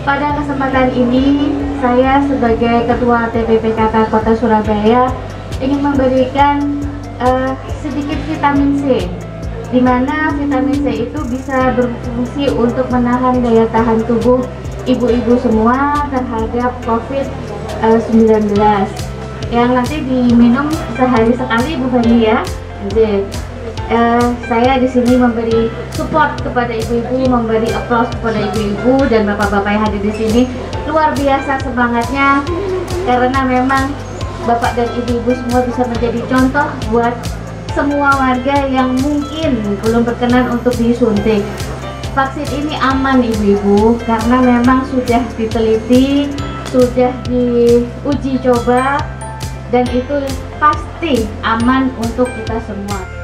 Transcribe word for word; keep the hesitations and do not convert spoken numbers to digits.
Pada kesempatan ini, saya sebagai Ketua T P P K K Kota Surabaya ingin memberikan uh, sedikit vitamin C, di mana vitamin C itu bisa berfungsi untuk menahan daya tahan tubuh ibu-ibu semua terhadap COVID sembilan belas, yang nanti diminum sehari sekali, Bu Feni ya. Jadi, Uh, saya di sini memberi support kepada ibu-ibu, memberi applause kepada ibu-ibu dan bapak-bapak yang hadir di sini. Luar biasa semangatnya, karena memang bapak dan ibu-ibu semua bisa menjadi contoh buat semua warga yang mungkin belum berkenan untuk disuntik. Vaksin ini aman ibu-ibu, karena memang sudah diteliti, sudah diuji coba, dan itu pasti aman untuk kita semua.